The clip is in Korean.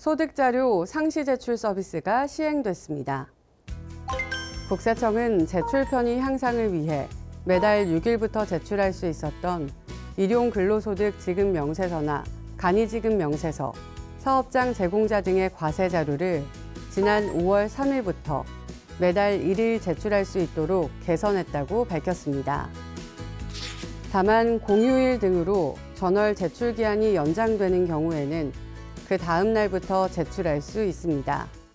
소득자료 상시 제출 서비스가 시행됐습니다. 국세청은 제출 편의 향상을 위해 매달 6일부터 제출할 수 있었던 일용 근로소득 지급 명세서나 간이지급 명세서, 사업장 제공자 등의 과세 자료를 지난 5월 3일부터 매달 1일 제출할 수 있도록 개선했다고 밝혔습니다. 다만 공휴일 등으로 전월 제출 기한이 연장되는 경우에는 그 다음 날부터 제출할 수 있습니다.